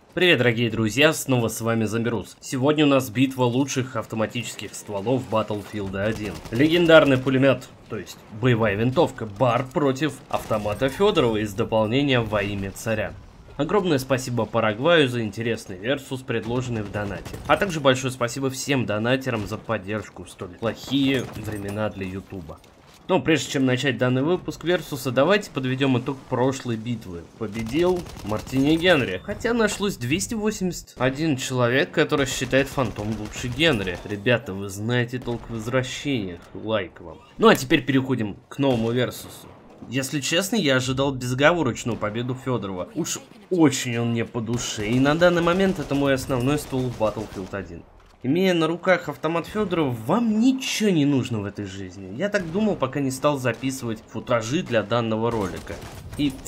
Привет, дорогие друзья, снова с вами Зомбирус. Сегодня у нас битва лучших автоматических стволов Battlefield 1. Легендарный пулемет, то есть боевая винтовка БАР против автомата Федорова из дополнения «Во имя царя». Огромное спасибо Парагваю за интересный версус, предложенный в донате. А также большое спасибо всем донатерам за поддержку в столь плохие времена для Ютуба. Но прежде чем начать данный выпуск версуса, давайте подведем итог прошлой битвы. Победил Мартини Генри. Хотя нашлось 281 человек, который считает Фантом лучше Генри. Ребята, вы знаете толк в возвращениях. Лайк вам. Ну а теперь переходим к новому версусу. Если честно, я ожидал безоговорочную победу Федорова. Уж очень он мне по душе. И на данный момент это мой основной ствол в Battlefield 1. Имея на руках автомат Федорова, вам ничего не нужно в этой жизни. Я так думал, пока не стал записывать футажи для данного ролика. И в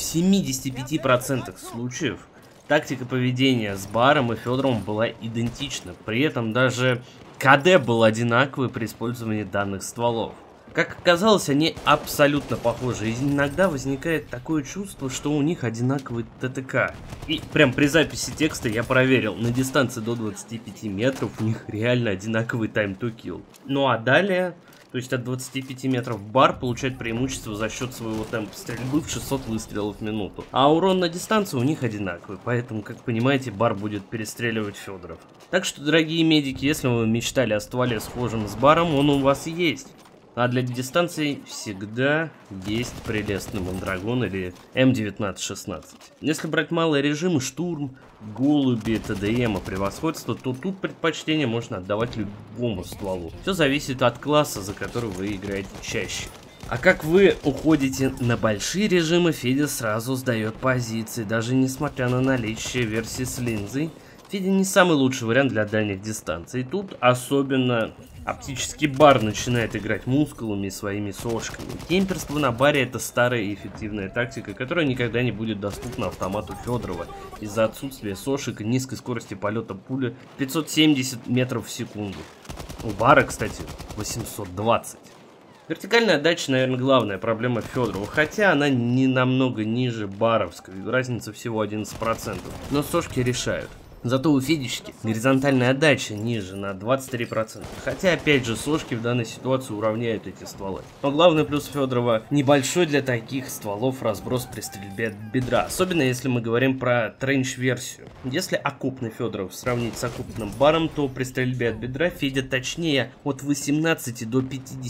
75% случаев тактика поведения с Баром и Федоровым была идентична. При этом даже КД был одинаковый при использовании данных стволов. Как оказалось, они абсолютно похожи, и иногда возникает такое чувство, что у них одинаковый ТТК. И прям при записи текста я проверил, на дистанции до 25 метров у них реально одинаковый time to kill. Ну а далее, то есть от 25 метров Бар получает преимущество за счет своего темпа стрельбы в 600 выстрелов в минуту. А урон на дистанции у них одинаковый, поэтому, как понимаете, Бар будет перестреливать Федоров. Так что, дорогие медики, если вы мечтали о стволе схожем с Баром, он у вас есть. А для дистанции всегда есть прелестный Мандрагон или М1916. Если брать малые режимы, штурм, голуби, ТДМ и превосходство, то тут предпочтение можно отдавать любому стволу. Все зависит от класса, за который вы играете чаще. А как вы уходите на большие режимы, Федя сразу сдает позиции, даже несмотря на наличие версии с линзой. Федя не самый лучший вариант для дальних дистанций. Тут особенно оптический Бар начинает играть мускулами и своими сошками. Кемперство на Баре — это старая и эффективная тактика, которая никогда не будет доступна автомату Федорова из-за отсутствия сошек и низкой скорости полета пули 570 метров в секунду. У Бара, кстати, 820. Вертикальная отдача, наверное, главная проблема Федорова, хотя она не намного ниже баровской, разница всего 11%, но сошки решают. Зато у Федички горизонтальная отдача ниже на 23%. Хотя, опять же, сошки в данной ситуации уравняют эти стволы. Но главный плюс Федорова — небольшой для таких стволов разброс при стрельбе от бедра. Особенно если мы говорим про тренч-версию. Если окопный Федоров сравнить с окопным Баром, то при стрельбе от бедра Федя точнее от 18 до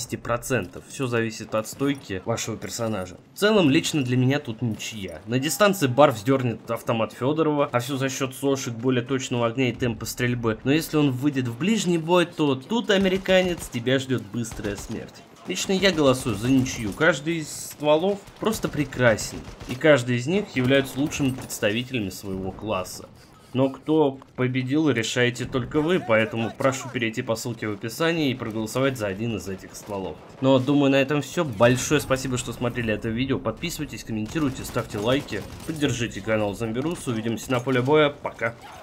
50%. Все зависит от стойки вашего персонажа. В целом, лично для меня тут ничья. На дистанции Бар вздернет автомат Федорова, а все за счет сошек, более точного огня и темпа стрельбы. Но если он выйдет в ближний бой, то тут, американец, тебя ждет быстрая смерть. Лично я голосую за ничью. Каждый из стволов просто прекрасен, и каждый из них является лучшими представителями своего класса. Но кто победил, решаете только вы, поэтому прошу перейти по ссылке в описании и проголосовать за один из этих стволов. Ну а думаю, на этом все. Большое спасибо, что смотрели это видео. Подписывайтесь, комментируйте, ставьте лайки, поддержите канал Зомбирус. Увидимся на поле боя. Пока.